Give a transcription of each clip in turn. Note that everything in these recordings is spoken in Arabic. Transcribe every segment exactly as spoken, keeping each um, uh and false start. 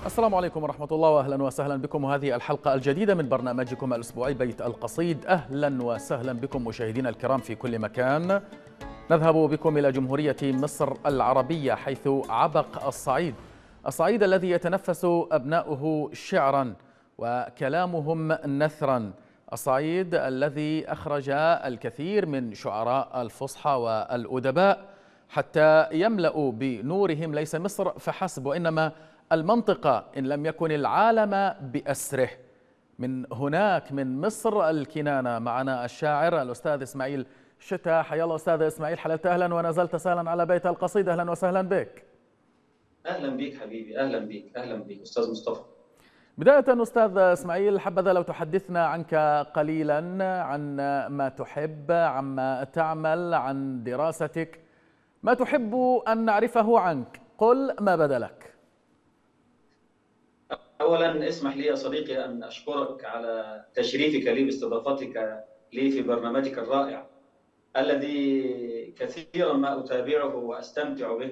السلام عليكم ورحمة الله، وأهلا وسهلا بكم، وهذه الحلقة الجديدة من برنامجكم الأسبوعي بيت القصيد. أهلا وسهلا بكم مشاهدينا الكرام في كل مكان. نذهب بكم إلى جمهورية مصر العربية، حيث عبق الصعيد، الصعيد الذي يتنفس أبناؤه شعرا وكلامهم نثرا، الصعيد الذي أخرج الكثير من شعراء الفصحى والأدباء حتى يملأوا بنورهم ليس مصر فحسب، وإنما المنطقة إن لم يكن العالم بأسره. من هناك من مصر الكنانة معنا الشاعر الأستاذ إسماعيل شتا. حيا الله أستاذ إسماعيل، حللت أهلا ونزلت سهلا على بيت القصيد، أهلا وسهلا بك. أهلا بك حبيبي، أهلا بك أهلا بك أستاذ مصطفى. بداية أستاذ إسماعيل، حبذا لو تحدثنا عنك قليلا، عن ما تحب، عما تعمل، عن دراستك، ما تحب أن نعرفه عنك، قل ما بدا لك. أولا اسمح لي يا صديقي أن أشكرك على تشريفك لي باستضافتك لي في برنامجك الرائع الذي كثيرا ما أتابعه وأستمتع به،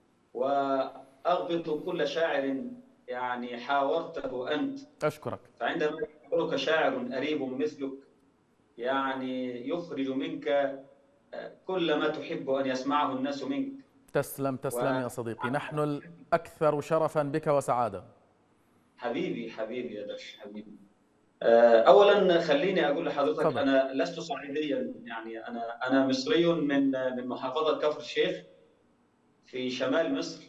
وأغبط كل شاعر يعني حاورته أنت. أشكرك. فعندما يحضرك شاعر قريب مثلك يعني يخرج منك كل ما تحب أن يسمعه الناس منك. تسلم تسلم و... يا صديقي، نحن الأكثر شرفا بك وسعادة. حبيبي حبيبي يا درش حبيبي. اولا خليني اقول لحضرتك فضل. انا لست صعيديا، يعني انا انا مصري من من محافظه كفر الشيخ في شمال مصر.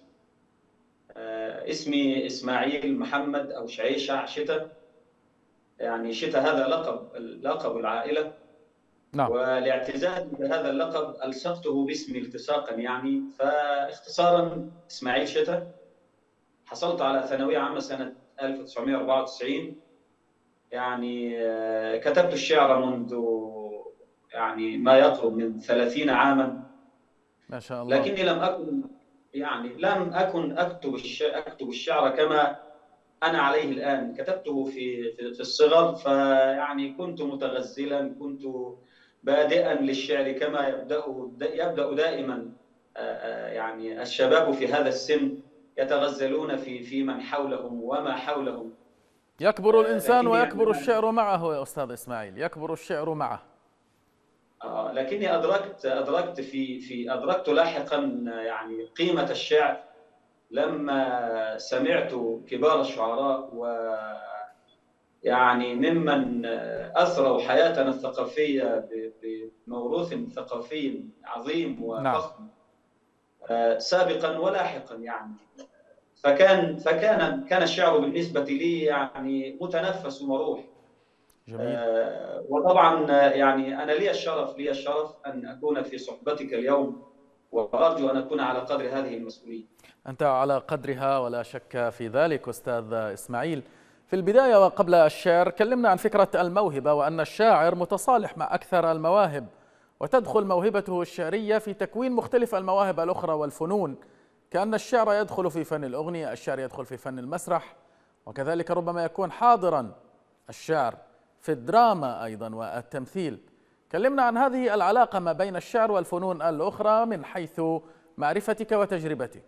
اسمي اسماعيل محمد او شعيشع شتا، يعني شتا هذا لقب لقب العائله. نعم. والاعتزاز بهذا اللقب الصقته باسمي التصاقا، يعني فاختصارا اسماعيل شتا. حصلت على ثانويه عامه سنه ألف وتسعمائة وأربعة وتسعين. يعني كتبت الشعر منذ يعني ما يقرب من ثلاثين عاما ما شاء الله. لكني لم أكن يعني لم أكن أكتب أكتب الشعر كما أنا عليه الآن. كتبته في في الصغر، فيعني كنت متغزلا، كنت بادئا للشعر كما يبدأ يبدأ دائما يعني الشباب في هذا السن يتغزلون في في من حولهم وما حولهم. يكبر الإنسان ويكبر الشعر معه يا أستاذ إسماعيل، يكبر الشعر معه. آه لكني أدركت أدركت في في أدركت لاحقا يعني قيمة الشعر لما سمعت كبار الشعراء و يعني ممن أثروا حياتنا الثقافية بموروث ثقافي عظيم وفخم. نعم. آه سابقا ولاحقا يعني. فكان فكان كان الشعر بالنسبة لي يعني متنفس ومروح. جميل. آه وطبعا يعني أنا لي الشرف لي الشرف أن أكون في صحبتك اليوم، وأرجو أن أكون على قدر هذه المسؤولية. أنت على قدرها ولا شك في ذلك أستاذ إسماعيل. في البداية وقبل الشعر كلمنا عن فكرة الموهبة، وأن الشاعر متصالح مع أكثر المواهب، وتدخل موهبته الشعرية في تكوين مختلف المواهب الأخرى والفنون، كأن الشعر يدخل في فن الأغنية، الشعر يدخل في فن المسرح، وكذلك ربما يكون حاضرا الشعر في الدراما أيضا والتمثيل. كلمنا عن هذه العلاقة ما بين الشعر والفنون الأخرى من حيث معرفتك وتجربتك.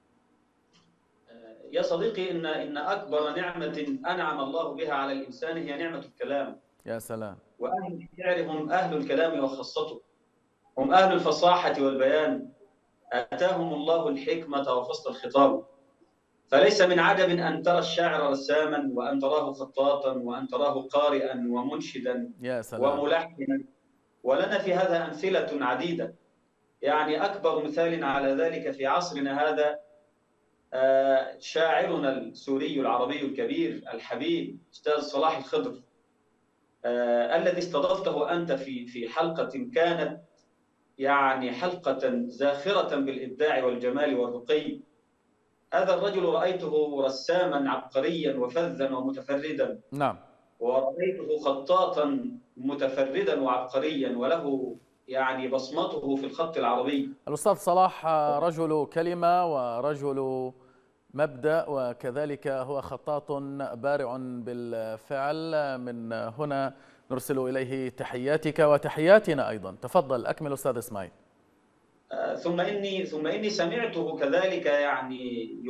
يا صديقي، إن إن أكبر نعمة أنعم الله بها على الإنسان هي نعمة الكلام. يا سلام. وأهل الشعر هم أهل الكلام وخاصته، هم أهل الفصاحة والبيان، آتاهم الله الحكمة وفصل الخطاب. فليس من عجب أن ترى الشاعر رساما، وأن تراه خطاطا، وأن تراه قارئا ومنشدا يا سلام. وملحنا. ولنا في هذا أمثلة عديدة. يعني أكبر مثال على ذلك في عصرنا هذا شاعرنا السوري العربي الكبير الحبيب أستاذ صلاح الخضر، الذي استضفته أنت في في حلقة كانت يعني حلقة زاخرة بالإبداع والجمال والرقي. هذا الرجل رأيته رساما عبقريا وفذا ومتفردا. نعم. ورأيته خطاطا متفردا وعبقريا، وله يعني بصمته في الخط العربي. الأستاذ صلاح رجل كلمة ورجل مبدأ، وكذلك هو خطاط بارع بالفعل. من هنا نرسل إليه تحياتك وتحياتنا أيضا. تفضل أكمل أستاذ إسماعيل. ثم إني ثم إني سمعته كذلك يعني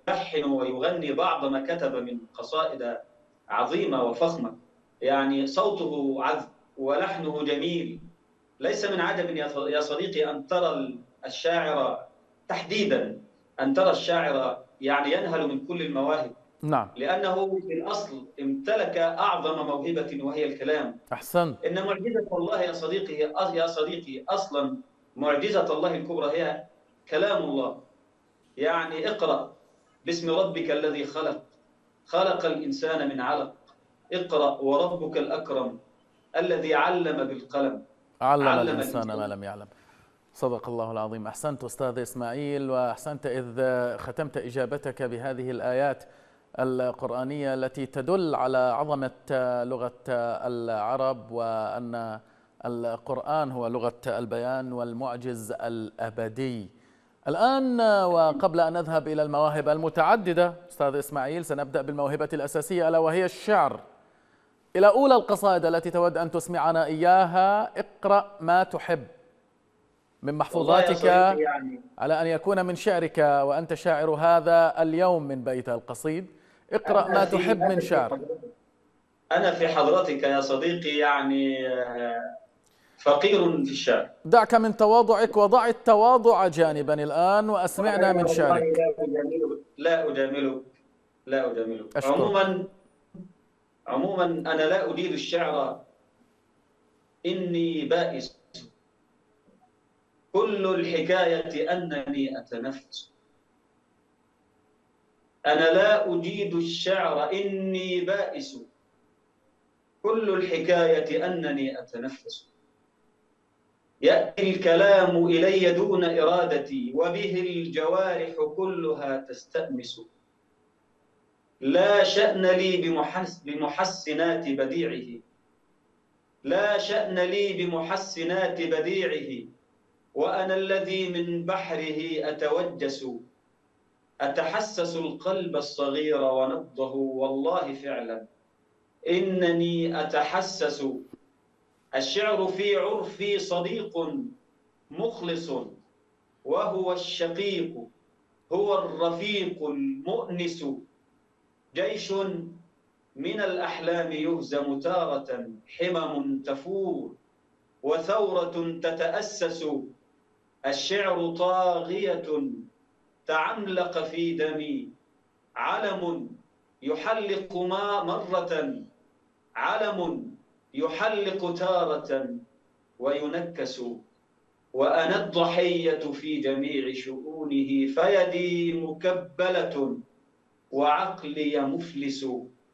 يلحن ويغني بعض ما كتب من قصائد عظيمة وفخمة، يعني صوته عذب ولحنه جميل. ليس من عجب يا صديقي أن ترى الشاعر تحديدا، أن ترى الشاعر يعني ينهل من كل المواهب، نعم. لأنه في الأصل امتلك أعظم موهبة وهي الكلام. أحسنت. إن معجزة الله يا صديقي يا صديقي أصلا معجزة الله الكبرى هي كلام الله. يعني اقرأ باسم ربك الذي خلق، خلق الإنسان من علق، اقرأ وربك الأكرم الذي علم بالقلم، علم علم الإنسان ما الإنسان. لم يعلم. صدق الله العظيم. أحسنت أستاذ إسماعيل، وأحسنت إذ ختمت إجابتك بهذه الآيات القرآنية التي تدل على عظمة لغة العرب، وأن القرآن هو لغة البيان والمعجز الأبدي. الآن وقبل أن نذهب إلى المواهب المتعددة أستاذ إسماعيل، سنبدأ بالموهبة الأساسية ألا وهي الشعر. إلى أولى القصائد التي تود أن تسمعنا إياها، اقرأ ما تحب من محفوظاتك، يعني على أن يكون من شعرك، وأنت شاعر هذا اليوم من بيت القصيد. اقرأ ما تحب من شعر. أنا في حضرتك يا صديقي يعني فقير في الشعر. دعك من تواضعك وضع التواضع جانبا الآن وأسمعنا من شعرك. لا أجاملك، لا أجاملك، لا أجاملك. أشكرك. عموما عموما أنا لا أدير الشعر، إني بائس، كل الحكاية أنني أتنفس. أنا لا أجيد الشعر إني بائس، كل الحكاية أنني أتنفس. يأتي الكلام إلي دون إرادتي، وبه الجوارح كلها تستأنس. لا شأن لي بمحس بمحسنات بديعه، لا شأن لي بمحسنات بديعه، وأنا الذي من بحره أتوجس. أتحسس القلب الصغير ونبضه، والله فعلا إنني أتحسس. الشعر في عرفي صديق مخلص، وهو الشقيق، هو الرفيق المؤنس. جيش من الأحلام يهزم تارة، حمم تفور وثورة تتأسس. الشعر طاغية تعملق في دمي، علم يحلق ما مرة، علم يحلق تارة وينكس. وأنا الضحية في جميع شؤونه، فيدي مكبلة وعقلي مفلس.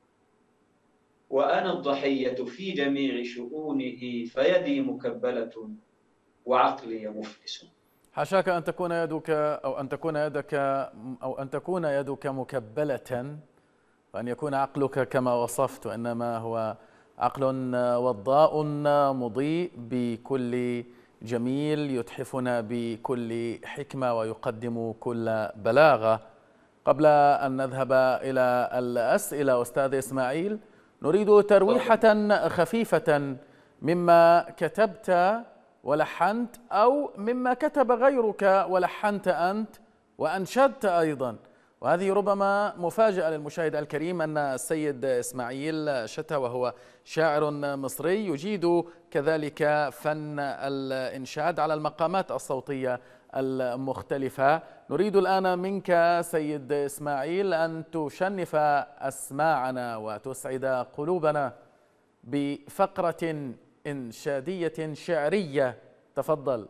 وأنا الضحية في جميع شؤونه، فيدي مكبلة وعقلي مفلس. حاشاك أن تكون يدك أو أن تكون يدك أو أن تكون يدك مكبلة وأن يكون عقلك كما وصفت، وإنما هو عقل وضاء مضيء بكل جميل، يتحفنا بكل حكمة ويقدم كل بلاغة. قبل أن نذهب إلى الأسئلة أستاذ إسماعيل، نريد ترويحة خفيفة مما كتبت ولحنت، أو مما كتب غيرك ولحنت أنت وأنشدت أيضا. وهذه ربما مفاجأة للمشاهد الكريم أن السيد إسماعيل شتا وهو شاعر مصري يجيد كذلك فن الإنشاد على المقامات الصوتية المختلفة. نريد الآن منك سيد إسماعيل أن تشنف أسماعنا وتسعد قلوبنا بفقرة إنشادية شعرية. تفضل.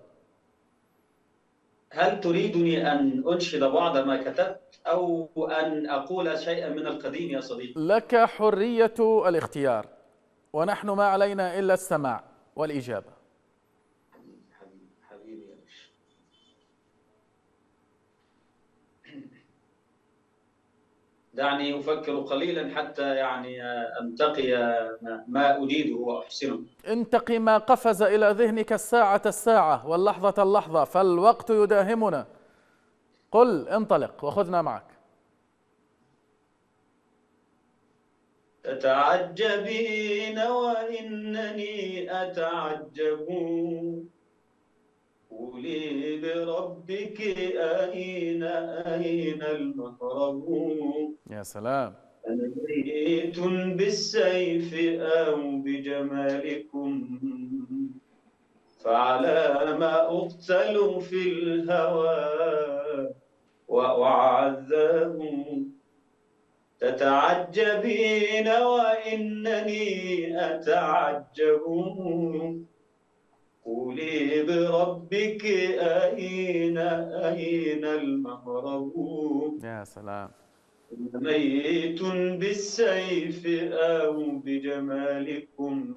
هل تريدني أن أنشد بعض ما كتبت أو أن أقول شيئا من القديم يا صديقي؟ لك حرية الاختيار، ونحن ما علينا إلا السماع والإجابة. حبيبي يا باشا. دعني أفكر قليلا حتى يعني أنتقي ما أريده وأحسنه. انتقي ما قفز إلى ذهنك الساعة الساعة واللحظة اللحظة، فالوقت يداهمنا. قل، انطلق وخذنا معك. تتعجبين وإنني أتعجب، قولي بربك أين أين المهرب. يا سلام. أنا ميت بالسيف أو بجمالكم، فعلى ما أقتل في الهوى وأعذب. تتعجبين وإنني أتعجب. قولي بربك أين أين المهرب. يا سلام. ميت بالسيف أو بجمالكم،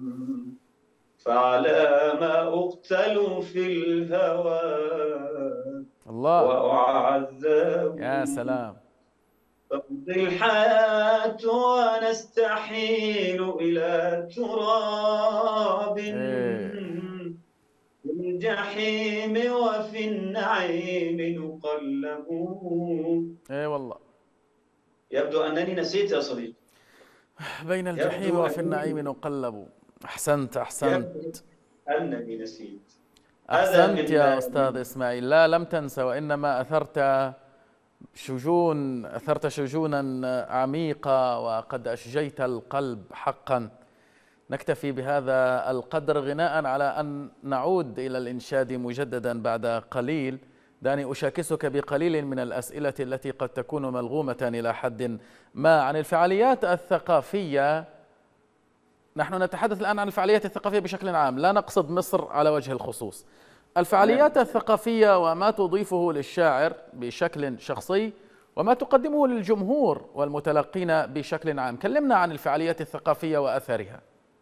فعلى ما أقتل في الهوى الله. وأعذب. يا سلام. تمضي الحياة ونستحيل إلى تراب إيه. في الجحيم وفي النعيم نقلب. إيه والله. يبدو أنني نسيت يا صديقي. بين الجحيم يبدو وفي أنني النعيم نقلب. أحسنت أحسنت. يبدو أنني نسيت. هذا أحسنت من يا أستاذ إسماعيل، لا لم تنسى، وإنما أثرت شجون أثرت شجونا عميقة وقد أشجيت القلب حقا. نكتفي بهذا القدر غناء على أن نعود إلى الإنشاد مجددا بعد قليل. دعني أشاكسك بقليل من الأسئلة التي قد تكون ملغومة إلى حد ما عن الفعاليات الثقافية. نحن نتحدث الآن عن الفعاليات الثقافية بشكل عام، لا نقصد مصر على وجه الخصوص. الفعاليات الثقافية وما تضيفه للشاعر بشكل شخصي وما تقدمه للجمهور والمتلقين بشكل عام. كلمنا عن الفعاليات الثقافية وأثرها.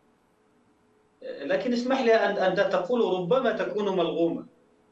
لكن اسمح لي أن أن تقول ربما تكون ملغومة،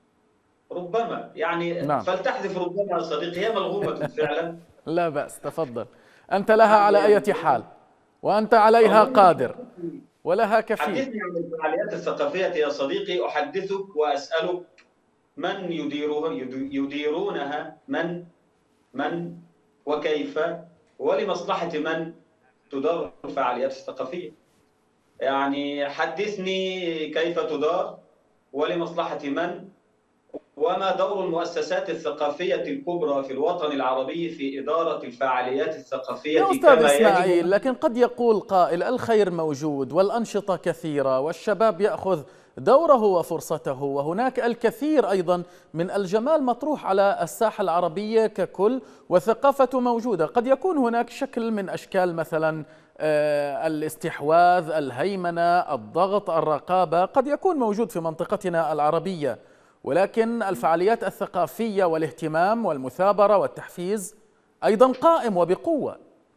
ربما يعني، نعم. فلتحذف ربما يا صديقي، هي ملغومة فعلا. لا بأس، تفضل. أنت لها على يعني أي حال، وأنت عليها قادر ولها كفيل. حدثني عن الفعاليات الثقافية يا صديقي، أحدثك وأسألك من يديرها يديرونها، من من وكيف ولمصلحة من تدار الفعاليات الثقافية؟ يعني حدثني كيف تدار ولمصلحة من، وما دور المؤسسات الثقافية الكبرى في الوطن العربي في إدارة الفعاليات يا الثقافية أستاذ كما يجب. إسماعيل، لكن قد يقول قائل الخير موجود والأنشطة كثيرة والشباب يأخذ دوره وفرصته، وهناك الكثير أيضا من الجمال مطروح على الساحة العربية ككل، وثقافة موجودة. قد يكون هناك شكل من أشكال مثلا الاستحواذ، الهيمنة، الضغط، الرقابة، قد يكون موجود في منطقتنا العربية، ولكن الفعاليات الثقافية والاهتمام والمثابرة والتحفيز أيضا قائم وبقوة.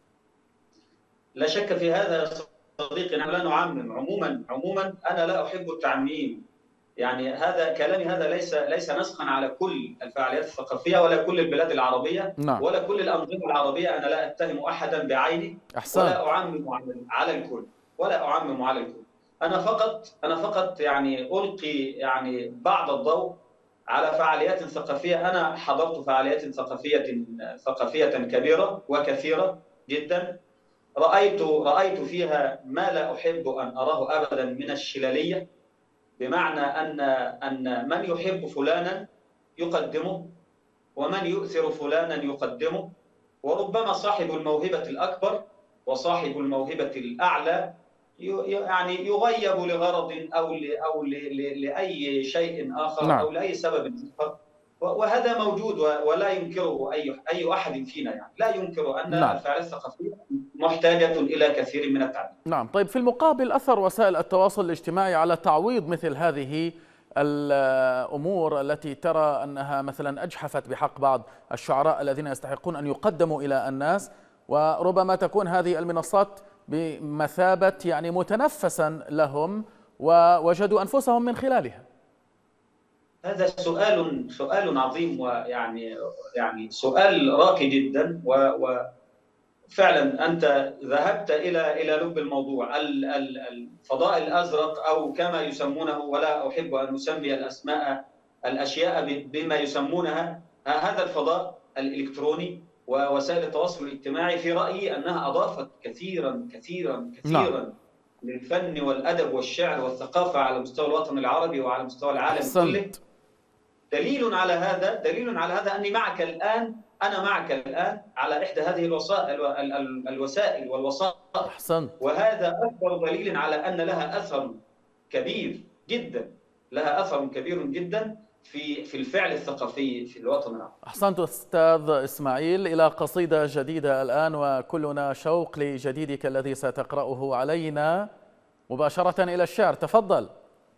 لا شك في هذا يا صديقي، نحن لا نعمم. عموما عموما أنا لا أحب التعميم، يعني هذا كلامي هذا ليس ليس نسخا على كل الفعاليات الثقافية ولا كل البلاد العربية. نعم. ولا كل الأنظمة العربية. أنا لا أتهم أحدا بعينه. أحسن. ولا أعمم على الكل ولا أعمم على الكل. أنا فقط أنا فقط يعني ألقي يعني بعض الضوء على فعاليات ثقافية. أنا حضرت فعاليات ثقافية ثقافية كبيرة وكثيرة جدا. رأيت رأيت فيها ما لا أحب أن أراه أبدا من الشلالية، بمعنى أن أن من يحب فلانا يقدمه، ومن يؤثر فلانا يقدمه، وربما صاحب الموهبة الأكبر وصاحب الموهبة الأعلى يعني يغيب لغرض أو أو لأي شيء آخر. نعم. أو لأي سبب آخر، وهذا موجود ولا ينكره أي أي أحد فينا، يعني لا ينكر أن نعم. الفعاليات الثقافية محتاجة إلى كثير من التعليم. نعم. طيب، في المقابل أثر وسائل التواصل الاجتماعي على تعويض مثل هذه الأمور التي ترى أنها مثلا أجحفت بحق بعض الشعراء الذين يستحقون أن يقدموا إلى الناس، وربما تكون هذه المنصات بمثابة يعني متنفسا لهم ووجدوا أنفسهم من خلالها. هذا سؤال سؤال عظيم، ويعني يعني سؤال راقي جدا، وفعلا أنت ذهبت إلى إلى لب الموضوع. الفضاء الأزرق أو كما يسمونه، ولا أحب أن أسمي الأسماء الأشياء بما يسمونها، هذا الفضاء الإلكتروني ووسائل التواصل الاجتماعي في رأيي أنها أضافت كثيرا كثيرا كثيرا نعم. للفن والأدب والشعر والثقافة على مستوى الوطن العربي وعلى مستوى العالم كله. دليل على هذا دليل على هذا أني معك الآن، أنا معك الآن على إحدى هذه الوسائل الوسائل والوسائط. أحسنت. وهذا أكبر دليل على أن لها أثر كبير جدا، لها أثر كبير جدا في في الفعل الثقافي في الوطن العربي. أحسنت أستاذ إسماعيل. إلى قصيدة جديدة الآن، وكلنا شوق لجديدك الذي ستقرأه علينا مباشرة إلى الشعر. تفضل.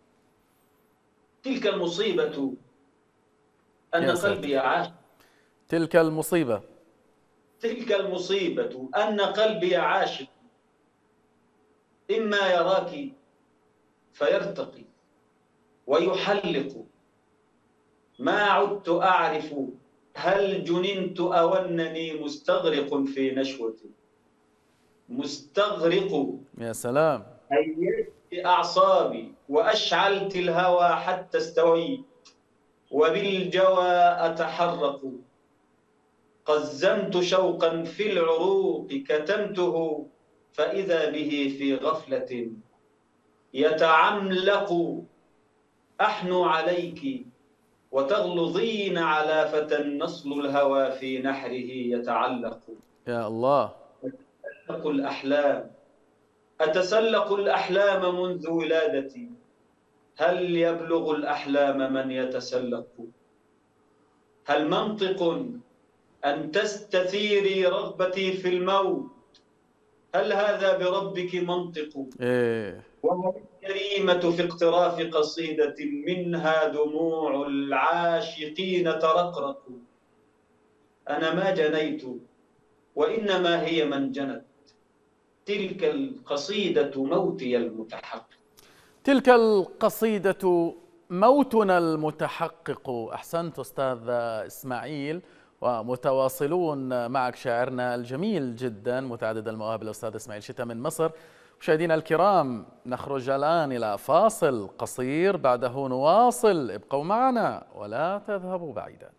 تلك المصيبة أن قلبي عاشق. تلك المصيبة تلك المصيبة أن قلبي عاشق، إما يراك فيرتقي ويحلق، ما عدت أعرف هل جننت أو أنني مستغرق في نشوة. مستغرق. يا سلام. هيأت أعصابي وأشعلت الهوى حتى استويت، وبالجوى أتحرق. قزمت شوقا في العروق كتمته، فإذا به في غفلة يتعملق. أحنو عليك وتغلظين على فتى نصل الهوى في نحره يتعلق. يا الله. أتسلق الأحلام أتسلق الأحلام منذ ولادتي، هل يبلغ الأحلام من يتسلق؟ هل منطق أن تستثيري رغبتي في الموت؟ هل هذا بربك منطق؟ إيه. وما الكريمة في اقتراف قصيدة منها دموع العاشقين ترقرق. أنا ما جنيت وإنما هي من جنت، تلك القصيدة موتي المتحقق. تلك القصيدة موتنا المتحقق. أحسنت أستاذ إسماعيل. ومتواصلون معك شاعرنا الجميل جدا متعدد المواهب الأستاذ إسماعيل شتا من مصر. مشاهدينا الكرام، نخرج الآن إلى فاصل قصير، بعده نواصل. ابقوا معنا ولا تذهبوا بعيدا.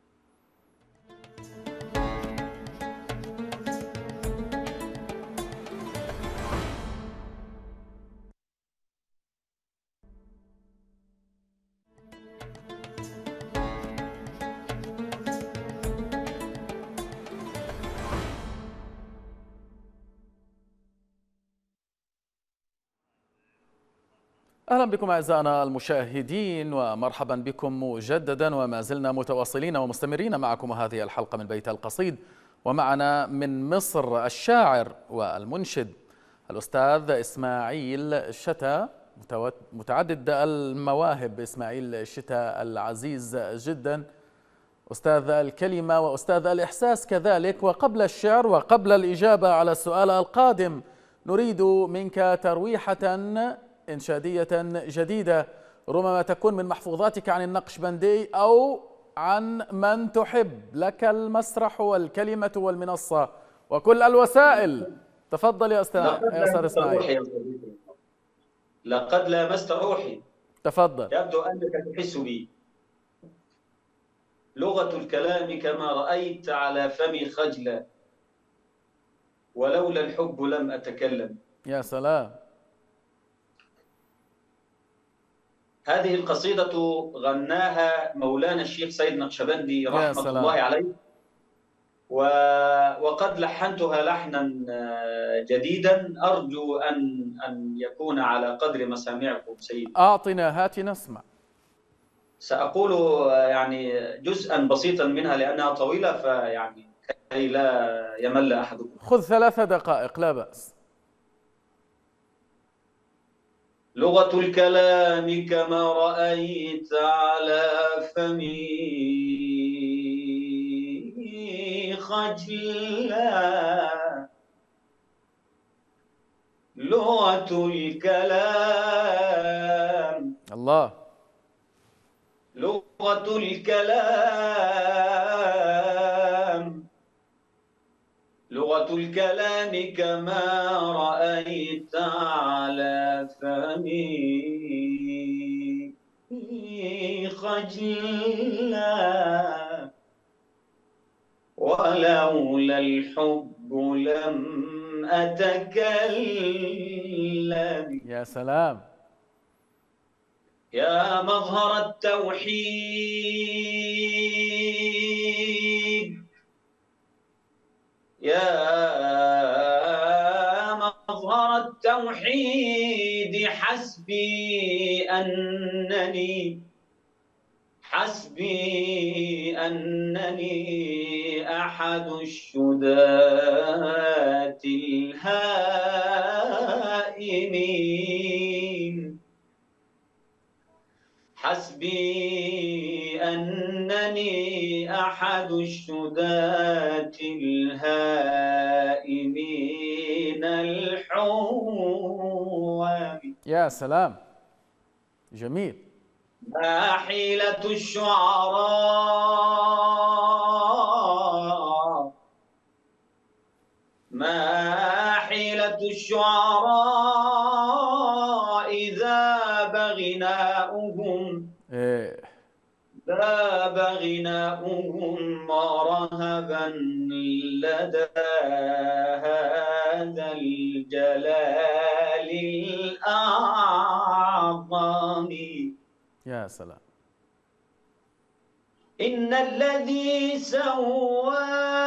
أهلا بكم أعزائنا المشاهدين، ومرحبا بكم مجددا، وما زلنا متواصلين ومستمرين معكم هذه الحلقة من بيت القصيد. ومعنا من مصر الشاعر والمنشد الأستاذ إسماعيل شتا، متعدد المواهب. إسماعيل شتا العزيز جدا، أستاذ الكلمة وأستاذ الإحساس كذلك. وقبل الشعر وقبل الإجابة على السؤال القادم، نريد منك ترويحة إنشادية جديدة، ربما تكون من محفوظاتك عن النقشبندي أو عن من تحب. لك المسرح والكلمة والمنصة وكل الوسائل. تفضل يا أستاذ إسماعيل. لقد لامست روحي. تفضل. يبدو أنك تحس بي. لغة الكلام كما رأيت على فمي خجلا، ولولا الحب لم أتكلم. يا سلام. هذه القصيدة غناها مولانا الشيخ سيد نقشبندي رحمة الله عليه، وقد لحنتها لحنا جديدا، أرجو أن أن يكون على قدر مسامعكم سيدي. أعطنا، هات نسمع. سأقول يعني جزءا بسيطا منها لأنها طويلة، فيعني كي لا يمل أحدكم. خذ ثلاث دقائق لا بأس. لغة الكلام كما رأيت على فمي خجلا، لغة الكلام الله، لغة الكلام لغة الكلام كما رأيت على فمي خجلا، ولولا الحب لم أتكلم. يا سلام. يا مظهر التوحيد، يا مظهر التوحيد، حسبي أنني حسبي أنني أحد الشداة الهائمين، حسبي أنني أحد الشداة الهائمين الحوام. يا سلام، جميل. ما حيلة الشعراء، ما حيلة الشعراء إذا بغناؤهم إيه. ذاب غناؤهم رهبا لدى هذا الجلال الأعظم. يا سلام. إن الذي سوى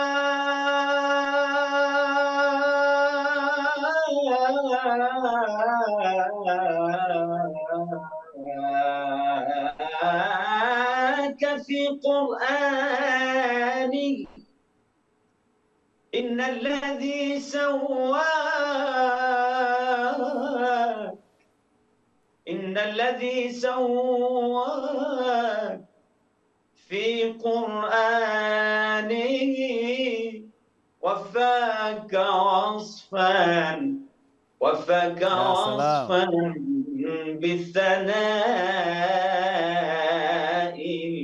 في قرآني، إن الذي سوى إن الذي سوى في قرآنه وفاك وصفا وفاك وصفا بالثناء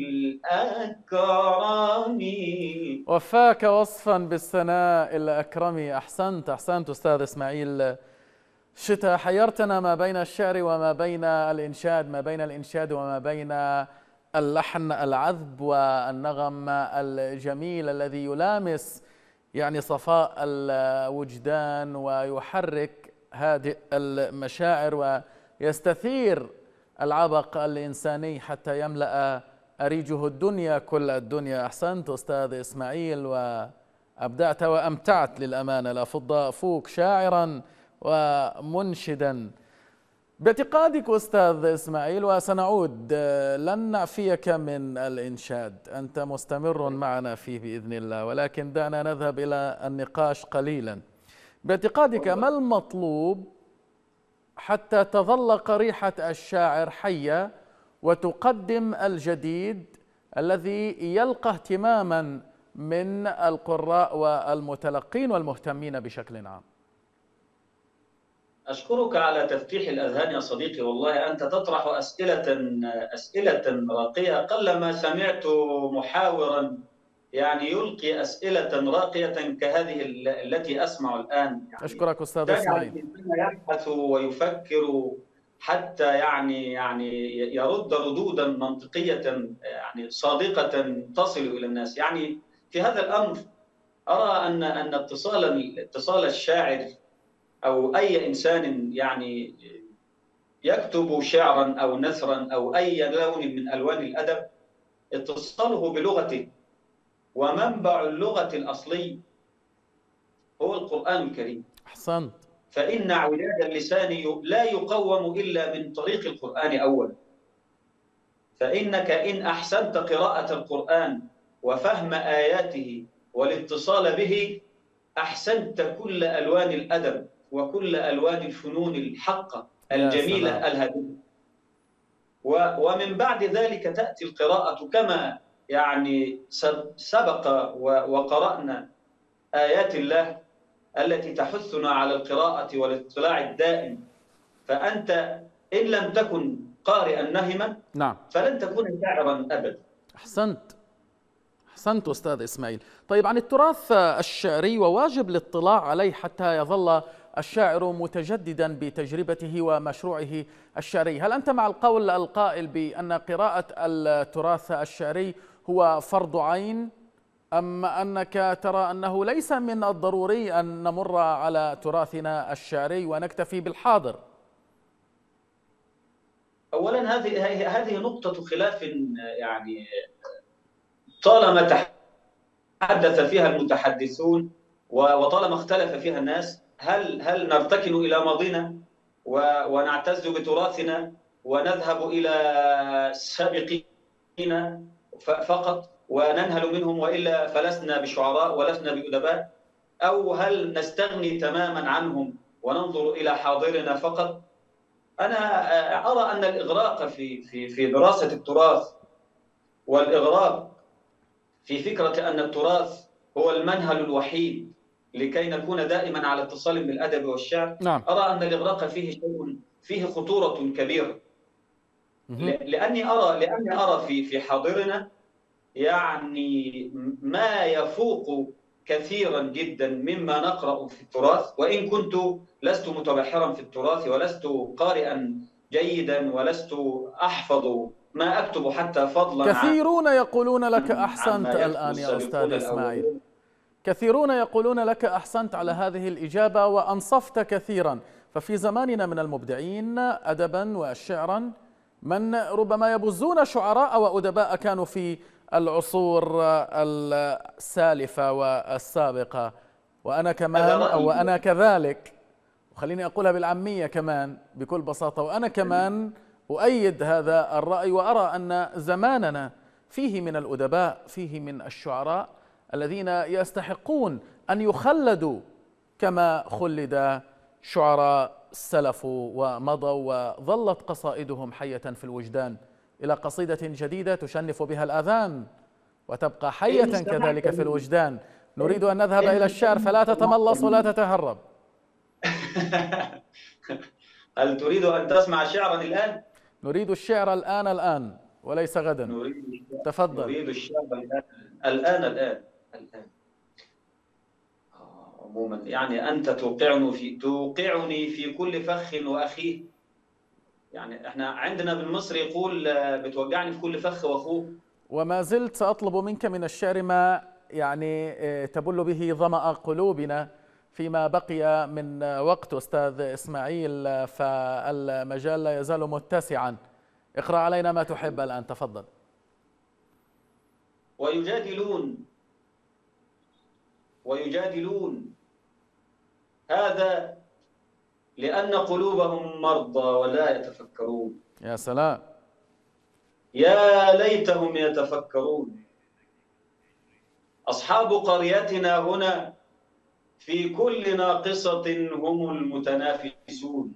الأكرم. وفاك وصفا بالثناء الأكرم. أحسنت أحسنت أستاذ إسماعيل شتا، حيرتنا ما بين الشعر وما بين الإنشاد، ما بين الإنشاد وما بين اللحن العذب والنغم الجميل الذي يلامس يعني صفاء الوجدان ويحرك هذه المشاعر ويستثير العبق الإنساني حتى يملأ أريجه الدنيا كل الدنيا. أحسنت أستاذ إسماعيل وأبدعت وأمتعت للأمانة، لا فض أفوك شاعرا ومنشدا. باعتقادك أستاذ إسماعيل، وسنعود لن نعفيك من الإنشاد، أنت مستمر معنا فيه بإذن الله، ولكن دعنا نذهب إلى النقاش قليلا. باعتقادك ما المطلوب حتى تظل قريحة الشاعر حية وتقدم الجديد الذي يلقى اهتماما من القراء والمتلقين والمهتمين بشكل عام؟ أشكرك على تفتيح الأذهان يا صديقي، والله أنت تطرح أسئلة أسئلة راقية، قلما سمعت محاورا يعني يلقي أسئلة راقية كهذه التي أسمع الآن. يعني أشكرك أستاذ إسماعيل. يبحث ويفكر حتى يعني يعني يرد ردودا منطقية يعني صادقة تصل إلى الناس. يعني في هذا الأمر أرى أن أن اتصال اتصال الشاعر أو أي إنسان يعني يكتب شعرا أو نثرا أو أي لون من ألوان الأدب، اتصاله بلغته، ومنبع اللغة الأصلي هو القرآن الكريم. أحسنت. فإن اعوجاج اللسان لا يقوم إلا من طريق القرآن أولا. فإنك إن أحسنت قراءة القرآن وفهم آياته والاتصال به، أحسنت كل ألوان الأدب وكل ألوان الفنون الحقة الجميلة الهادئة. ومن بعد ذلك تأتي القراءة كما يعني سبق وقرأنا آيات الله التي تحثنا على القراءة والاطلاع الدائم. فأنت إن لم تكن قارئا نهما نعم فلن تكون شاعرا أبدا. أحسنت أحسنت أستاذ إسماعيل. طيب، عن التراث الشعري وواجب الاطلاع عليه حتى يظل الشاعر متجددا بتجربته ومشروعه الشعري، هل أنت مع القول القائل بأن قراءة التراث الشعري هو فرض عين، أم أنك ترى أنه ليس من الضروري أن نمر على تراثنا الشعري ونكتفي بالحاضر؟ أولا هذه هذه نقطة خلاف يعني طالما تحدث فيها المتحدثون وطالما اختلف فيها الناس، هل هل نرتكن إلى ماضينا ونعتز بتراثنا ونذهب إلى السابقين فقط وننهل منهم وإلا فلسنا بشعراء ولسنا بأدباء؟ أو هل نستغني تماما عنهم وننظر إلى حاضرنا فقط؟ أنا أرى أن الإغراق في في في دراسة التراث والإغراق في فكرة أن التراث هو المنهل الوحيد لكي نكون دائما على اتصال بالأدب والشعر، نعم. أرى أن الإغراق فيه شيء فيه خطورة كبيرة، لأني أرى لأني أرى في في حاضرنا يعني ما يفوق كثيرا جدا مما نقرأ في التراث، وإن كنت لست متبحرا في التراث ولست قارئا جيدا ولست أحفظ ما أكتب حتى فضلا عن كثيرون يقولون لك أحسنت الآن يا أستاذ إسماعيل، كثيرون يقولون لك أحسنت على هذه الإجابة وأنصفت كثيرا. ففي زماننا من المبدعين أدبا وشعرا من ربما يبزون شعراء وأدباء كانوا في العصور السالفة والسابقة، وأنا كمان أو وأنا كذلك، وخليني أقولها بالعامية كمان بكل بساطة، وأنا كمان أؤيد هذا الرأي، وأرى أن زماننا فيه من الأدباء، فيه من الشعراء الذين يستحقون أن يخلدوا كما خلد شعراء سلفوا ومضوا وظلت قصائدهم حية في الوجدان، إلى قصيدة جديدة تشنف بها الآذان وتبقى حية كذلك في الوجدان. نريد أن نذهب إلى الشعر فلا تتملص ولا تتهرب. هل تريد أن تسمع شعرا الآن؟ نريد الشعر الآن الآن وليس غدا. نريد تفضل. نريد الشعر الآن الآن الآن الآن. عموما يعني أنت توقعني في توقعني في كل فخ وأخيه. يعني احنا عندنا بالمصري يقول بتوجعني في كل فخ وأخوه. وما زلت سأطلب منك من الشعر ما يعني تبل به ظمأ قلوبنا فيما بقي من وقت أستاذ إسماعيل، فالمجال لا يزال متسعا. اقرأ علينا ما تحب الآن، تفضل. ويجادلون ويجادلون هذا لأن قلوبهم مرضى ولا يتفكرون. يا سلام. يا ليتهم يتفكرون. أصحاب قريتنا هنا في كل ناقصة هم المتنافسون.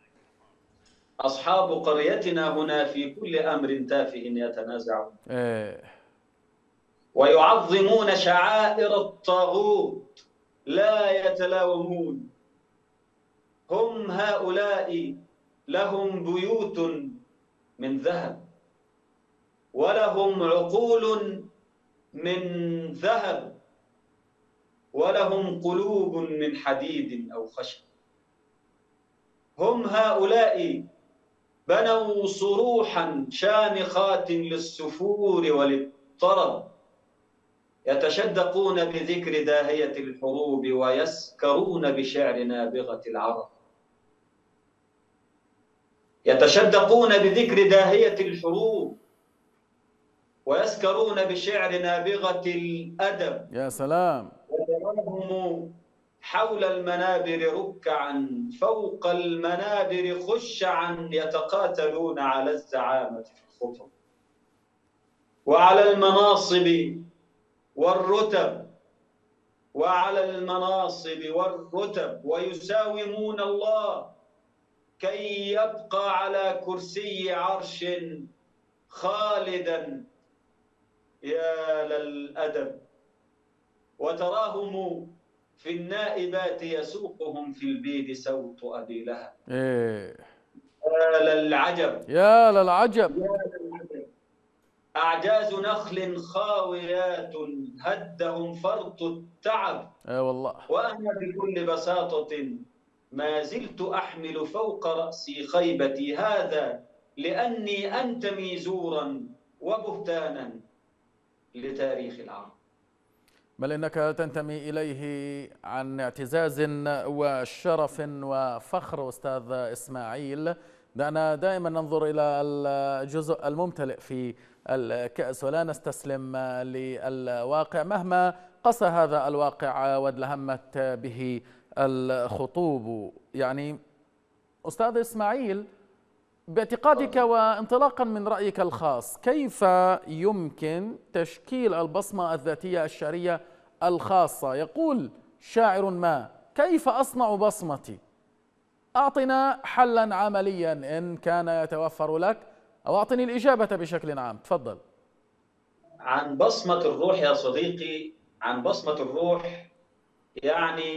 أصحاب قريتنا هنا في كل أمر تافه يتنازعون. إيه. ويعظمون شعائر الطاغوت لا يتلاومون. هم هؤلاء لهم بيوت من ذهب ولهم عقول من ذهب ولهم قلوب من حديد أو خشب. هم هؤلاء بنوا صروحا شامخات للسفور وللطرب، يتشدقون بذكر داهية الحروب ويسكرون بشعر نابغة العرب. يتشدقون بذكر داهية الحروب ويسكرون بشعر نابغة الأدب. يا سلام. وتراهم حول المنابر ركعا فوق المنابر خشعا يتقاتلون على الزعامة في الخطب وعلى المناصب والرتب وعلى المناصب والرتب ويساومون الله كي يبقى على كرسي عرش خالدا. يا للأدب. وتراهم في النائبات يسوقهم في البيد سوط أبي لهب. إيه. يا للعجب. يا للعجب. يا للعجب. أعجاز نخل خاويات هدهم فرط التعب. اي والله. وأنا بكل بساطة ما زلت أحمل فوق رأسي خيبتي، هذا لأني أنتمي زورا وبهتانا لتاريخ العرب. بل إنك تنتمي إليه عن اعتزاز وشرف وفخر أستاذ إسماعيل. دعنا دائما ننظر إلى الجزء الممتلئ في الكأس ولا نستسلم للواقع مهما قسى هذا الواقع وادلهمت به الخطوب. يعني أستاذ إسماعيل، باعتقادك وانطلاقا من رأيك الخاص، كيف يمكن تشكيل البصمة الذاتية الشعرية الخاصة؟ يقول شاعر ما: كيف أصنع بصمتي؟ أعطنا حلا عمليا إن كان يتوفر لك، أو أعطني الإجابة بشكل عام. تفضل. عن بصمة الروح يا صديقي، عن بصمة الروح، يعني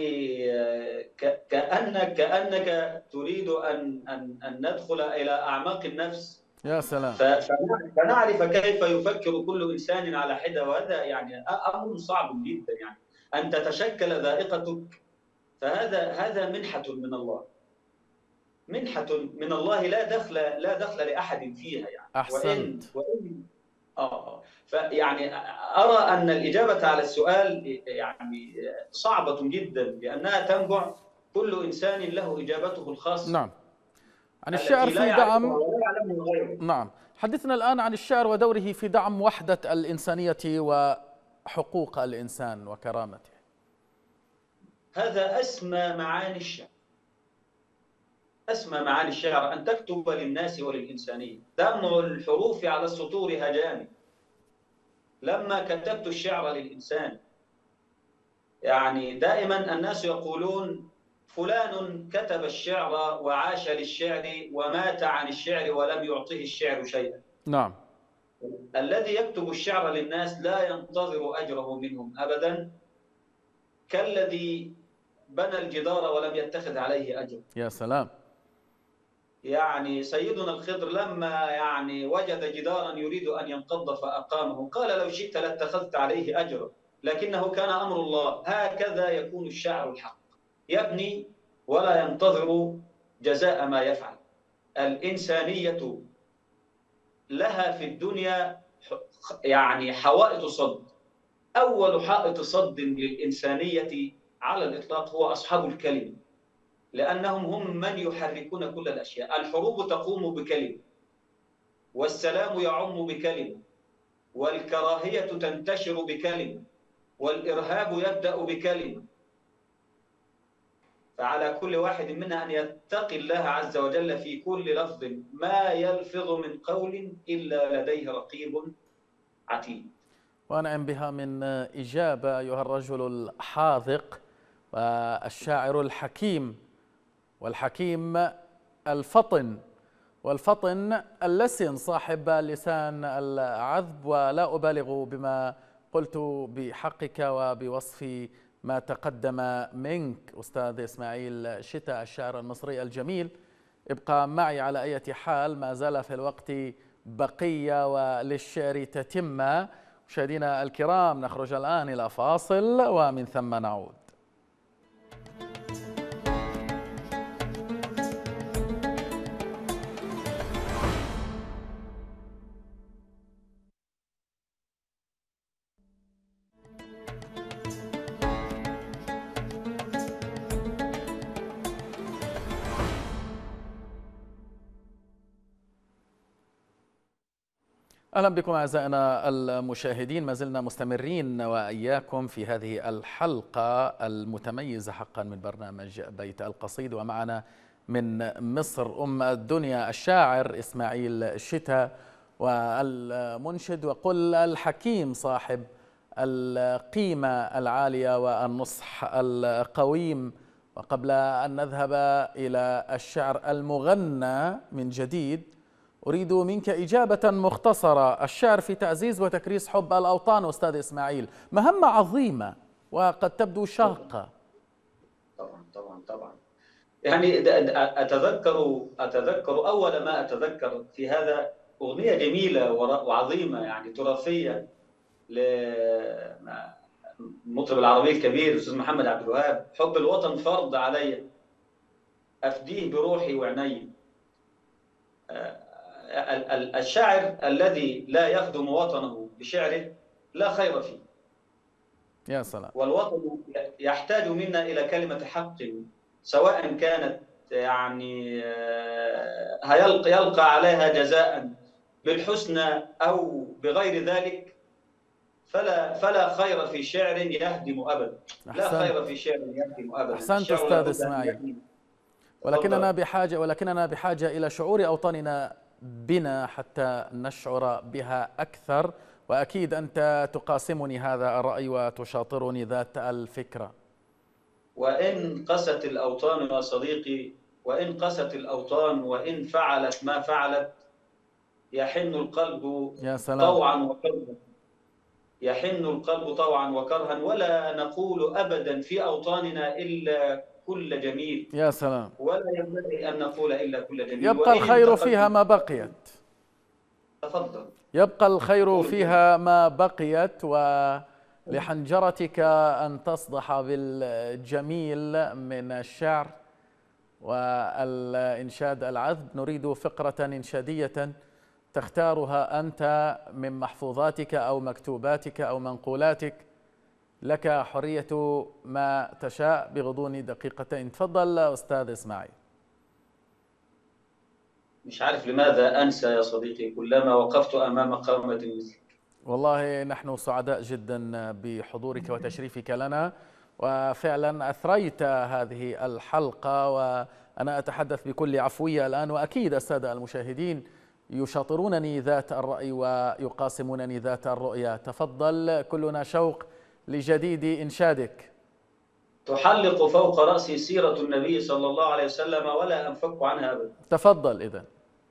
كأنك كأنك تريد أن أن أن ندخل إلى أعماق النفس. يا سلام. فنعرف كيف يفكر كل إنسان على حدة، وهذا يعني أمر صعب جدا. يعني أن تتشكل ذائقتك، فهذا هذا منحة من الله، منحة من الله لا دخل لا دخل لأحد فيها. يعني أحسنت. وإن وإن آه فيعني أرى أن الإجابة على السؤال يعني صعبة جدا، لأنها تنبع كل إنسان له إجابته الخاصة. نعم. عن الشعر في دعم ولا يعلمه غيره. نعم، حدثنا الآن عن الشعر ودوره في دعم وحدة الإنسانية وحقوق الإنسان وكرامته. هذا أسمى معاني الشعر، أسمى معاني الشعر أن تكتب للناس وللإنسانية. دمع الحروف على السطور هجاني لما كتبت الشعر للإنسان. يعني دائما الناس يقولون فلان كتب الشعر وعاش للشعر ومات عن الشعر ولم يعطه الشعر شيئا. نعم. الذي يكتب الشعر للناس لا ينتظر أجره منهم أبدا، كالذي بنى الجدار ولم يتخذ عليه أجر. يا سلام. يعني سيدنا الخضر لما يعني وجد جدارا يريد أن ينقض فأقامه، قال لو شئت لاتخذت عليه أجرا، لكنه كان أمر الله. هكذا يكون الشاعر الحق، يبني ولا ينتظر جزاء ما يفعل. الإنسانية لها في الدنيا يعني حوائط صد. أول حائط صد للإنسانية على الإطلاق هو أصحاب الكلمة، لأنهم هم من يحركون كل الأشياء. الحروب تقوم بكلمة، والسلام يعم بكلمة، والكراهية تنتشر بكلمة، والإرهاب يبدأ بكلمة. فعلى كل واحد منا أن يتقي الله عز وجل في كل لفظ، ما يلفظ من قول إلا لديه رقيب عتيد. وأنعم بها من إجابة أيها الرجل الحاذق والشاعر الحكيم، والحكيم الفطن، والفطن اللسن صاحب لسان العذب. ولا أبالغ بما قلت بحقك وبوصف ما تقدم منك أستاذ إسماعيل شتا الشاعر المصري الجميل. ابقى معي على أي حال، ما زال في الوقت بقية وللشعر تتمة. مشاهدينا الكرام، نخرج الآن إلى فاصل ومن ثم نعود. أهلا بكم أعزائنا المشاهدين، ما زلنا مستمرين وإياكم في هذه الحلقة المتميزة حقا من برنامج بيت القصيد، ومعنا من مصر أم الدنيا الشاعر إسماعيل شتا، والمنشد وقل الحكيم صاحب القيمة العالية والنصح القويم. وقبل أن نذهب إلى الشعر المغنى من جديد، أريد منك إجابة مختصرة. الشعر في تعزيز وتكريس حب الأوطان أستاذ إسماعيل مهمة عظيمة وقد تبدو شاقة. طبعا طبعا طبعا. يعني أتذكر أتذكر أول ما أتذكر في هذا أغنية جميلة وعظيمة يعني تراثية للمطرب العربي الكبير الأستاذ محمد عبد الوهاب: حب الوطن فرض علي أفديه بروحي وعيني. الشاعر الذي لا يخدم وطنه بشعره لا خير فيه. يا سلام. والوطن يحتاج منا إلى كلمة حق، سواء كانت يعني هيلقى يلقى عليها جزاء بالحسنى أو بغير ذلك، فلا فلا خير في شعر يهدم أبدا. لا أحسنت. خير في شعر يهدم أبدا، أحسنت الشعر أستاذ لابد أن إسماعيل. يهدم. ولكننا تفضل. بحاجة ولكننا بحاجة إلى شعور أوطاننا بنا حتى نشعر بها أكثر، وأكيد أنت تقاسمني هذا الرأي وتشاطرني ذات الفكرة. وإن قست الأوطان يا صديقي، وإن قست الأوطان وإن فعلت ما فعلت، يحن القلب يا سلام. طوعا وكرها، يحن القلب طوعا وكرها، ولا نقول أبدا في أوطاننا إلا كل جميل، يا سلام. ولا ينبغي أن نقول إلا كل جميل. يبقى وإن الخير فيها انتقدنا. ما بقيت. تفضل. يبقى الخير قول. فيها ما بقيت، ولحنجرتك أن تصدح بالجميل من الشعر والإنشاد العذب. نريد فقرة إنشادية تختارها أنت من محفوظاتك أو مكتوباتك أو منقولاتك، لك حرية ما تشاء بغضون دقيقتين. تفضل أستاذ إسماعيل. مش عارف لماذا أنسى يا صديقي كلما وقفت أمام قامة مثلك. والله نحن سعداء جدا بحضورك وتشريفك لنا، وفعلا أثريت هذه الحلقة، وأنا أتحدث بكل عفوية الآن، وأكيد السادة المشاهدين يشاطرونني ذات الرأي ويقاسمونني ذات الرؤية. تفضل، كلنا شوق لجديد إنشادك. تحلق فوق رأسي سيرة النبي صلى الله عليه وسلم ولا أنفك عنها أبدا. تفضل إذن.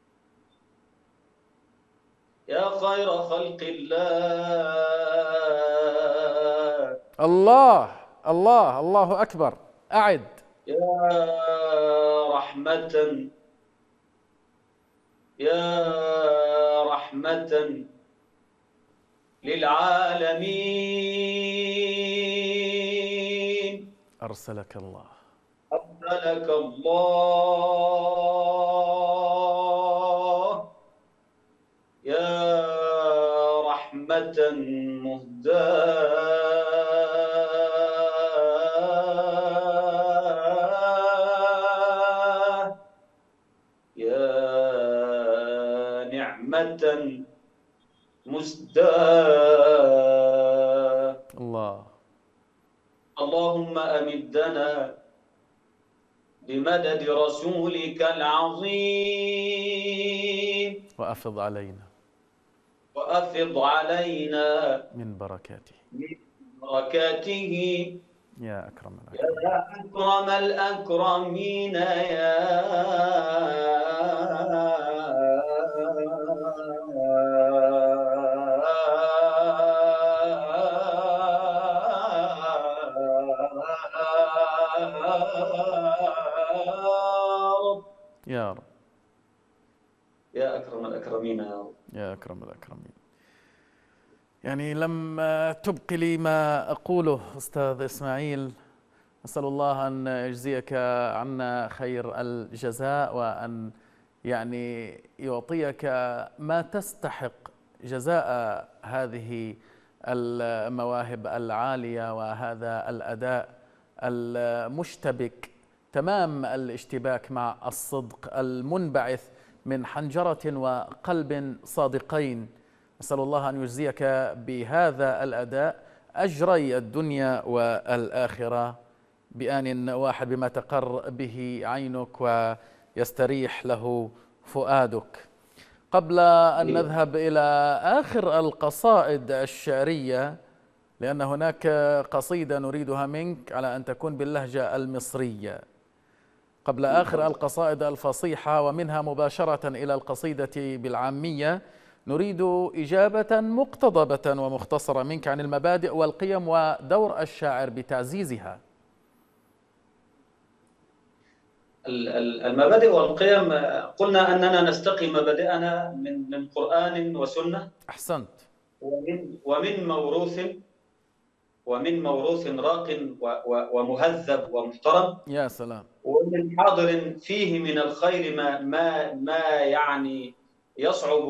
يا خير خلق الله. الله الله الله أكبر. أعد. يا رحمة، يا رحمة للعالمين. أرسلك الله. أرسلك الله يا رحمة مهداة، يا نعمة مسداة. الله. اللهم أمدنا بمدد رسولك العظيم، وأفض علينا وأفض علينا من بركاته من بركاته يا أكرم يا الأكرمين. أكرم الأكرمين يا رب، يا رب. يا أكرم الأكرمين يا رب. يا أكرم الأكرمين. يعني لم تبق لي ما أقوله أستاذ إسماعيل. أسأل الله أن يجزيك عنا خير الجزاء، وأن يعني يعطيك ما تستحق جزاء هذه المواهب العالية وهذا الأداء المشتبك تمام الاشتباك مع الصدق المنبعث من حنجرة وقلب صادقين. أسأل الله أن يجزيك بهذا الأداء أجري الدنيا والآخرة بآن واحد، بما تقر به عينك ويستريح له فؤادك. قبل أن نذهب إلى آخر القصائد الشعرية، لأن هناك قصيدة نريدها منك على أن تكون باللهجة المصرية، قبل آخر القصائد الفصيحة ومنها مباشرة إلى القصيدة بالعامية، نريد إجابة مقتضبة ومختصرة منك عن المبادئ والقيم ودور الشاعر بتعزيزها. المبادئ والقيم، قلنا أننا نستقي مبادئنا من من قرآن وسنة. أحسنت. ومن ومن موروث ومن موروث راق ومهذب ومحترم. يا سلام. ومن حاضر فيه من الخير ما ما ما يعني يصعب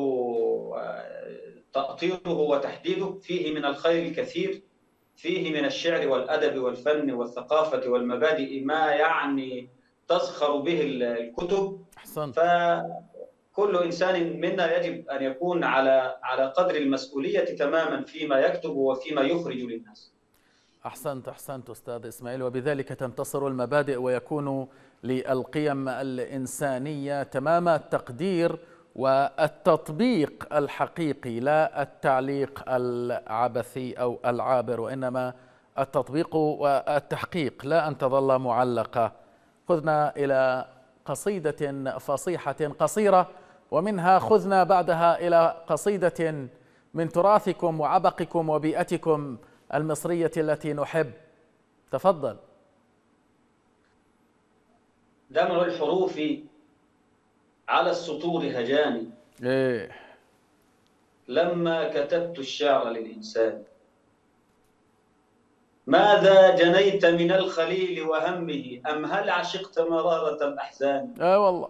تأطيره وتحديده، فيه من الخير الكثير، فيه من الشعر والأدب والفن والثقافة والمبادئ ما يعني تزخر به الكتب. أحسنت. فكل إنسان منا يجب أن يكون على على قدر المسؤولية تماما فيما يكتب وفيما يخرج للناس. أحسنت أحسنت أستاذ إسماعيل، وبذلك تنتصر المبادئ ويكون للقيم الإنسانية تمام التقدير والتطبيق الحقيقي، لا التعليق العبثي أو العابر، وإنما التطبيق والتحقيق، لا أن تظل معلقة. خذنا إلى قصيدة فصيحة قصيرة، ومنها خذنا بعدها إلى قصيدة من تراثكم وعبقكم وبيئتكم المصرية التي نحب. تفضل. دمع الحروف على السطور هجاني إيه. لما كتبت الشعر للإنسان. ماذا جنيت من الخليل وهمه، أم هل عشقت مرارة الأحزان؟ آه والله.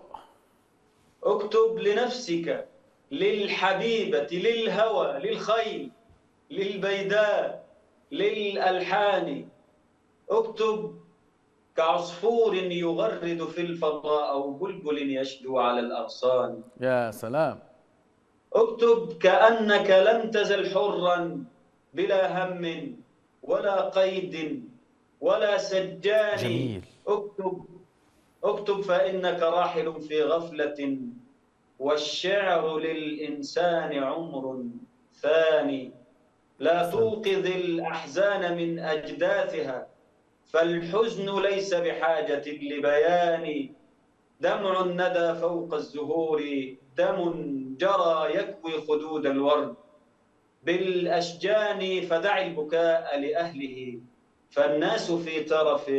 اكتب لنفسك، للحبيبة، للهوى، للخيل، للبيداء، للألحان. اكتب كعصفور يغرد في الفضاء أو بلبل يشدو على الأغصان. يا سلام. اكتب كأنك لم تزل حرا بلا هم ولا قيد ولا سجان. جميل. اكتب اكتب فإنك راحل في غفلة، والشعر للإنسان عمر ثاني. لا توقظ الأحزان من أجداثها، فالحزن ليس بحاجة لبيان. دمع الندى فوق الزهور دم جرى يكوي خدود الورد بالأشجان. فدع البكاء لأهله، فالناس في ترف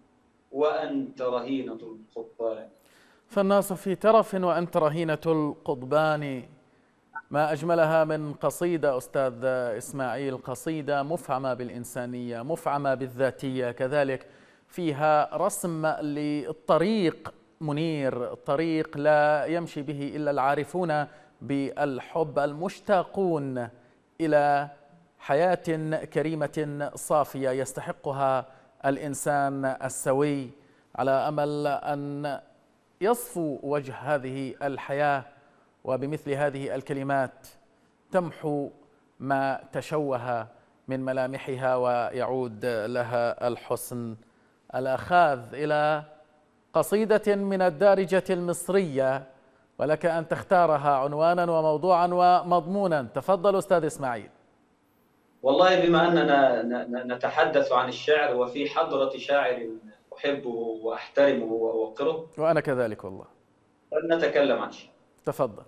وأنت رهينة القضبان. فالناس في ترف وأنت رهينة القضبان. ما أجملها من قصيدة أستاذ إسماعيل، قصيدة مفعمة بالإنسانية، مفعمة بالذاتية، كذلك فيها رسم للطريق منير، طريق لا يمشي به إلا العارفون بالحب المشتاقون إلى حياة كريمة صافية يستحقها الإنسان السوي، على أمل أن يصفو وجه هذه الحياة، وبمثل هذه الكلمات تمحو ما تشوه من ملامحها ويعود لها الحسن. الأخاذ إلى قصيدة من الدارجة المصرية، ولك أن تختارها عنوانا وموضوعا ومضمونا. تفضل أستاذ إسماعيل. والله بما أننا نتحدث عن الشعر وفي حضرة شاعر أحبه وأحترمه وأوقره، وأنا كذلك والله، فلنتكلم عن الشعر. تفضل.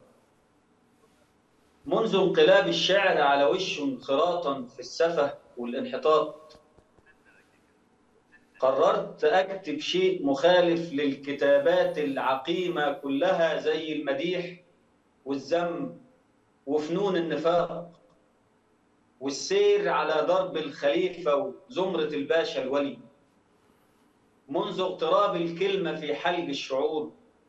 منذ انقلاب الشعر على وش انخراطا في السفه والانحطاط، قررت أكتب شيء مخالف للكتابات العقيمة كلها، زي المديح والذم وفنون النفاق والسير على درب الخليفة وزمرة الباشا الولي. منذ اقتراب الكلمة في حلق الشعور،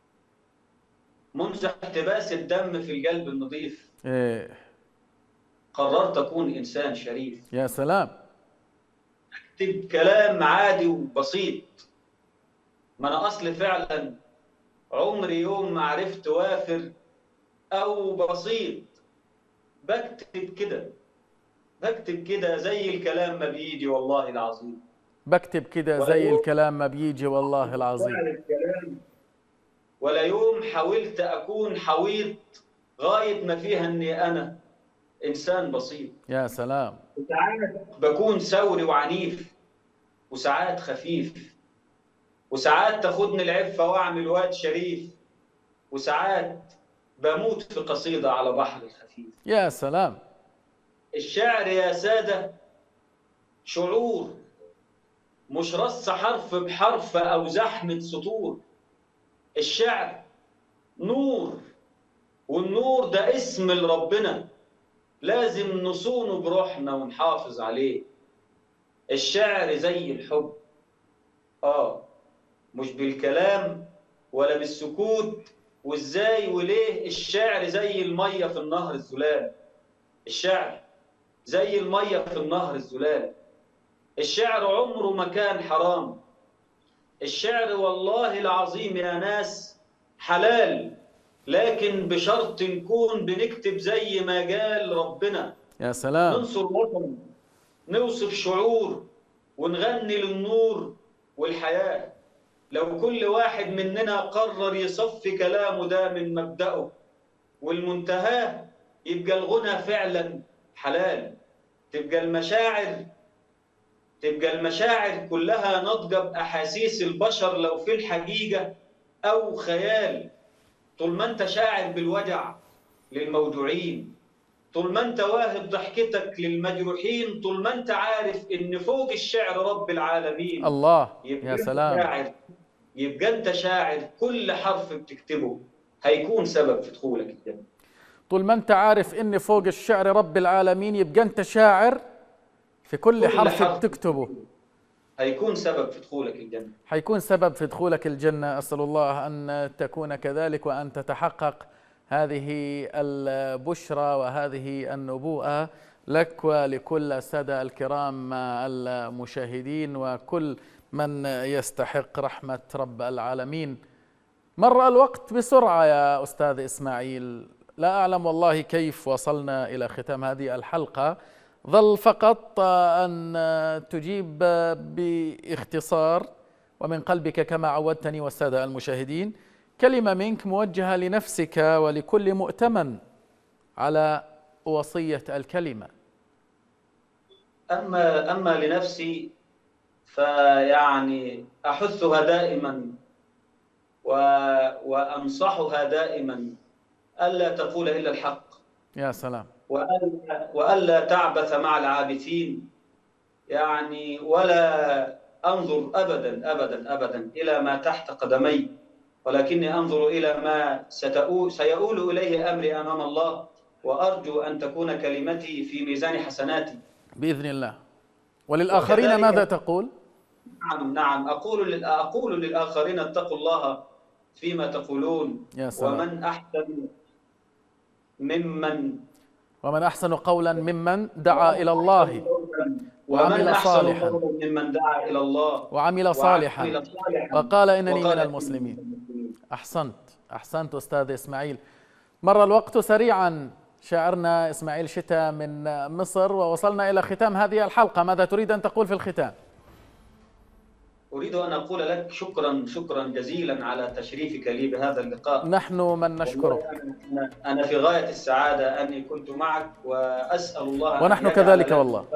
منذ احتباس الدم في القلب النظيف، إيه. قررت أكون إنسان شريف. يا سلام. أكتب كلام عادي وبسيط. ما أنا أصل فعلا عمري يوم ما عرفت وافر أو بسيط. بكتب كده بكتب كده زي الكلام ما بيجي والله العظيم. بكتب كده زي الكلام ما بيجي والله العظيم. ولا يوم حاولت أكون حويط غاية ما فيها أني أنا إنسان بسيط. يا سلام. ساعات بكون ثوري وعنيف، وساعات خفيف، وساعات تاخدني العفة وأعمل واد شريف، وساعات بموت في قصيدة على بحر الخفيف. يا سلام. الشعر يا سادة شعور، مش رص حرف بحرف أو زحمة سطور. الشعر نور، والنور ده اسم لربنا، لازم نصونه بروحنا ونحافظ عليه. الشعر زي الحب، آه مش بالكلام ولا بالسكوت وإزاي وليه. الشعر زي المية في النهر الزلال. الشعر زي المية في النهر الزلال. الشعر عمره ما كان حرام. الشعر والله العظيم يا ناس حلال، لكن بشرط نكون بنكتب زي ما قال ربنا. يا سلام. ننصر وطن، نوصف شعور، ونغني للنور والحياة. لو كل واحد مننا قرر يصفي كلامه ده من مبدأه والمنتهى، يبقى الغنى فعلا حلال. تبقى المشاعر تبقى المشاعر كلها ناضجة بأحاسيس البشر، لو في الحقيقة أو خيال. طول ما أنت شاعر بالوجع للموجوعين، طول ما أنت واهب ضحكتك للمجروحين، طول ما أنت عارف إن فوق الشعر رب العالمين، الله. يبقى يا أنت سلام. شاعر. يبقى أنت شاعر، كل حرف بتكتبه هيكون سبب في دخولك الجنة. طول ما أنت عارف إن فوق الشعر رب العالمين، يبقى أنت شاعر، في كل, كل حرف, حرف بتكتبه هيكون سبب في دخولك الجنة. هيكون سبب في دخولك الجنة. أسأل الله أن تكون كذلك، وأن تتحقق هذه البشرى وهذه النبوءة لك ولكل السادة الكرام المشاهدين وكل من يستحق رحمة رب العالمين. مر الوقت بسرعة يا أستاذ إسماعيل، لا أعلم والله كيف وصلنا إلى ختام هذه الحلقة. ظل فقط أن تجيب باختصار ومن قلبك كما عودتني والسادة المشاهدين كلمة منك موجهة لنفسك ولكل مؤتمن على وصية الكلمة. أما أما لنفسي فيعني أحثها دائما وأنصحها دائما ألا تقول إلا الحق. يا سلام. وألا, وألا تعبث مع العابثين، يعني ولا أنظر أبدا أبدا أبدا إلى ما تحت قدمي، ولكني أنظر إلى ما سيؤول إليه أمري أمام الله، وأرجو أن تكون كلمتي في ميزان حسناتي بإذن الله. وللآخرين ماذا تقول؟ نعم نعم أقول أقول للآخرين اتقوا الله فيما تقولون. يا سلام. ومن أحسن ممن ومن أحسن قولا ممن دعا إلى الله وعمل صالحا ممن دعا إلى الله وعمل صالحا وقال إنني من المسلمين. أحسنت أحسنت أستاذ إسماعيل. مر الوقت سريعا. شاعرنا إسماعيل شتا من مصر، ووصلنا إلى ختام هذه الحلقة. ماذا تريد أن تقول في الختام؟ أريد أن أقول لك شكرا شكرا جزيلا على تشريفك لي بهذا اللقاء. نحن من نشكرك. أنا في غاية السعادة أني كنت معك، وأسأل الله ونحن كذلك والله.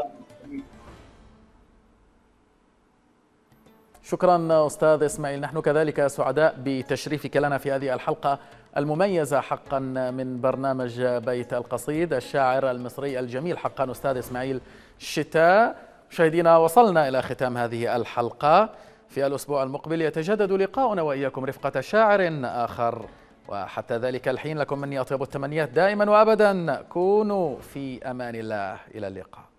شكرا أستاذ إسماعيل. نحن كذلك سعداء بتشريفك لنا في هذه الحلقة المميزة حقا من برنامج بيت القصيد. الشاعر المصري الجميل حقا أستاذ إسماعيل شتا. مشاهدينا، وصلنا إلى ختام هذه الحلقة. في الأسبوع المقبل يتجدد لقاؤنا وإياكم رفقة شاعر آخر، وحتى ذلك الحين لكم مني أطيب التمنيات دائما وأبدا. كونوا في أمان الله. إلى اللقاء.